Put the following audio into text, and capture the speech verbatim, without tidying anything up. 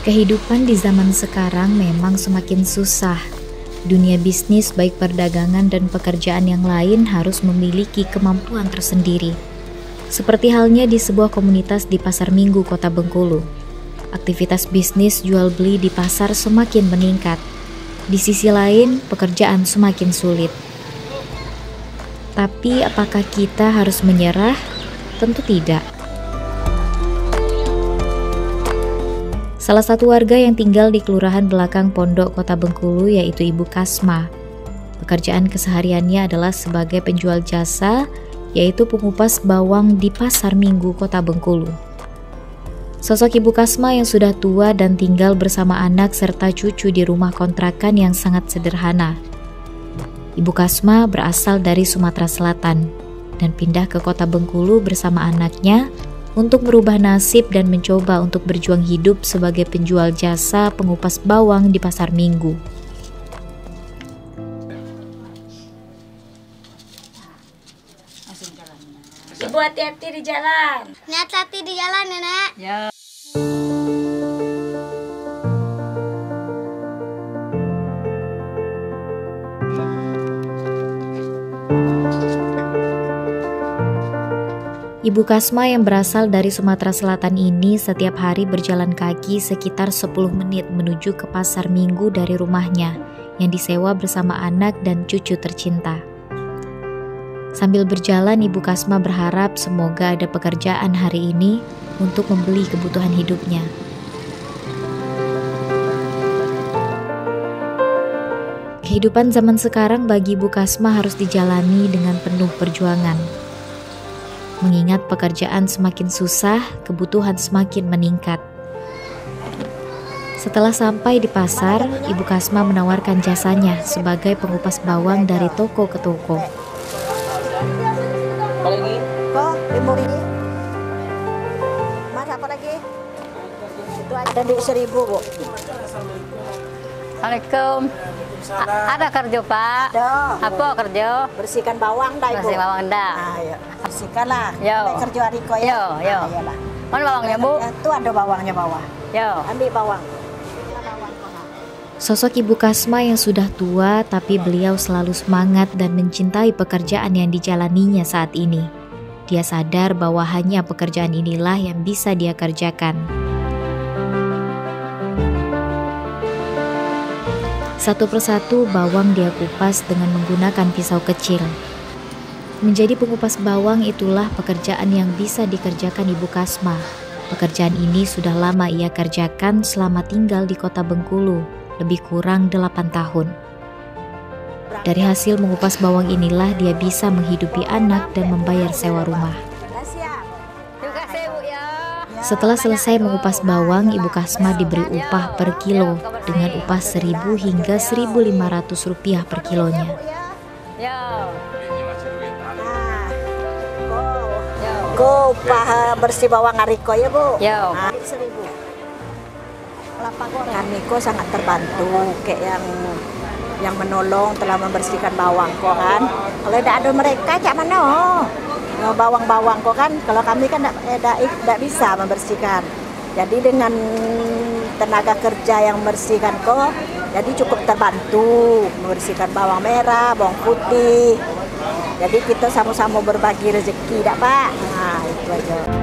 Kehidupan di zaman sekarang memang semakin susah. Dunia bisnis baik perdagangan dan pekerjaan yang lain harus memiliki kemampuan tersendiri. Seperti halnya di sebuah komunitas di Pasar Minggu, Kota Bengkulu. Aktivitas bisnis jual beli di pasar semakin meningkat. Di sisi lain, pekerjaan semakin sulit. Tapi apakah kita harus menyerah? Tentu tidak. Salah satu warga yang tinggal di Kelurahan Belakang Pondok, Kota Bengkulu, yaitu Ibu Kasma. Pekerjaan kesehariannya adalah sebagai penjual jasa, yaitu pengupas bawang di Pasar Minggu, Kota Bengkulu. Sosok Ibu Kasma yang sudah tua dan tinggal bersama anak serta cucu di rumah kontrakan yang sangat sederhana. Ibu Kasma berasal dari Sumatera Selatan dan pindah ke Kota Bengkulu bersama anaknya untuk merubah nasib dan mencoba untuk berjuang hidup sebagai penjual jasa pengupas bawang di Pasar Minggu. Ibu hati-hati di jalan. Hati-hati di jalan, Nenek. Ya. Ibu Kasma yang berasal dari Sumatera Selatan ini setiap hari berjalan kaki sekitar sepuluh menit menuju ke Pasar Minggu dari rumahnya yang disewa bersama anak dan cucu tercinta. Sambil berjalan, Ibu Kasma berharap semoga ada pekerjaan hari ini untuk membeli kebutuhan hidupnya. Kehidupan zaman sekarang bagi Ibu Kasma harus dijalani dengan penuh perjuangan. Mengingat pekerjaan semakin susah, kebutuhan semakin meningkat. Setelah sampai di pasar, Ibu Kasma menawarkan jasanya sebagai pengupas bawang dari toko ke toko. Apa lagi? Kok, lima ringgit. Mas, apa lagi? Itu ada duit seribu, Bu. Assalamualaikum. A- ada kerja, Pak? Ada. Apa kerja? Bersihkan bawang dah, Ibu. Bersih bawang dah. Nah, ya. Bersihkan lah. Yo. Sampai kerja Ariko ya. Yo, yo. Nah, iyalah. Mana bawangnya, Bu? Itu ada bawangnya bawah. Yo. Ambil bawang. Sosok Ibu Kasma yang sudah tua, tapi beliau selalu semangat dan mencintai pekerjaan yang dijalaninya saat ini. Dia sadar bahwa hanya pekerjaan inilah yang bisa dia kerjakan. Satu persatu bawang dia kupas dengan menggunakan pisau kecil. Menjadi pengupas bawang itulah pekerjaan yang bisa dikerjakan Ibu Kasma. Pekerjaan ini sudah lama ia kerjakan selama tinggal di Kota Bengkulu, lebih kurang delapan tahun. Dari hasil mengupas bawang inilah dia bisa menghidupi anak dan membayar sewa rumah. Terima kasih, Bu ya. Setelah selesai mengupas bawang, Ibu Kasma diberi upah per kilo dengan upah seribu hingga seribu lima ratus rupiah per kilonya. Yo. Go, upah bersih bawang Ariko ya, Bu. Yo. Nah, seribu. Kami kok sangat terbantu, kayak yang yang menolong telah membersihkan bawang kok kan. Kalau tidak ada mereka, cak mana? Oh, bawang-bawang kok kan. Kalau kami kan tidak bisa membersihkan. Jadi dengan tenaga kerja yang membersihkan kok, jadi cukup terbantu membersihkan bawang merah, bawang putih. Jadi kita sama-sama berbagi rezeki, tak Pak? Nah, itu aja.